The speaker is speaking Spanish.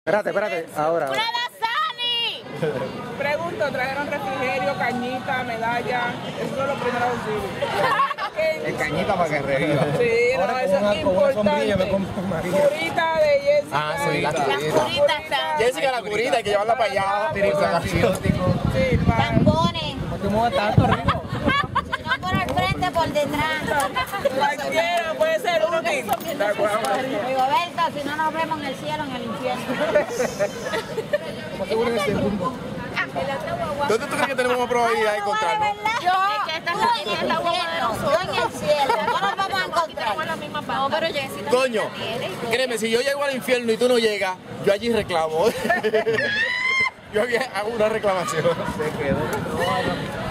Espérate, ahora. ¡Una Dasani! Pregunto, ¿trajeron refrigerio, cañita, medalla? Eso es lo primero auxilio. El cañita para que reviva. Sí, no, eso es importante. Curita de Jessica. Ah, sí, la curita. Las curitas están. Jessica, la curita, hay que llevarla para allá. Sí, para... Tampones. ¿Por qué mueve tanto, Rigo? No por el frente, por detrás. Cualquiera puede ser uno que... Rigoberta, si no nos vemos en el cielo, en el infierno. ¿Dónde tú crees que tenemos más probabilidad de encontrarnos? Yo, tú en el infierno, yo en el cielo. No nos vamos a encontrar. No, pero Jessica. Coño, créeme, si yo llego al infierno y tú no llegas, yo allí reclamo. Yo hago una reclamación. Se quedó.